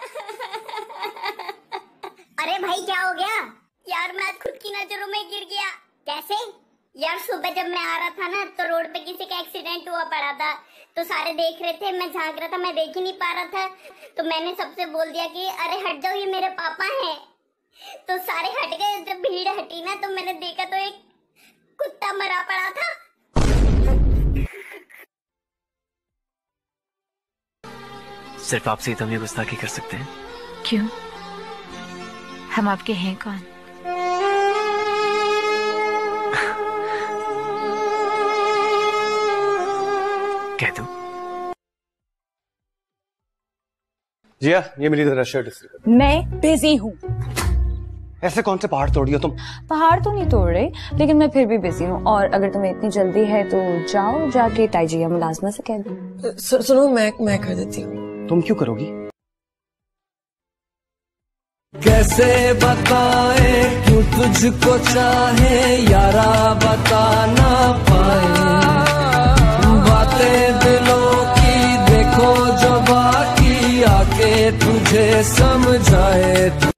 अरे भाई क्या हो गया यार? मैं खुद की नजरों में गिर गया। कैसे यार? सुबह जब मैं आ रहा था ना तो रोड पे किसी का एक्सीडेंट हुआ पड़ा था, तो सारे देख रहे थे, मैं झांक रहा था, मैं देख ही नहीं पा रहा था, तो मैंने सबसे बोल दिया कि अरे हट जाओ, ये मेरे पापा हैं। तो सारे हट गए। जब भीड़ हटी ना तो मैंने देखा तो एक कुत्ता मरा पड़ा था। सिर्फ आपसे ही तो हम ये गुस्ताखी कर सकते हैं। क्यों? हम आपके हैं कौन? कह दो। जिया, ये मेरी जरा शर्ट इस्त्री कर। मैं बिजी हूँ। ऐसे कौन से पहाड़ तोड़ी हो तुम? पहाड़ तो नहीं तोड़ रही, लेकिन मैं फिर भी बिजी हूँ। और अगर तुम्हें इतनी जल्दी है तो जाओ, जाके ताइजिया मुलाजमा से कह दो। सुनो, मैं कर देती हूँ। तुम क्यों करोगी? कैसे बताए क्यों तुझको चाहे यारा, बता ना पाए बातें दिलों की, देखो जो बाकी आके तुझे समझाए।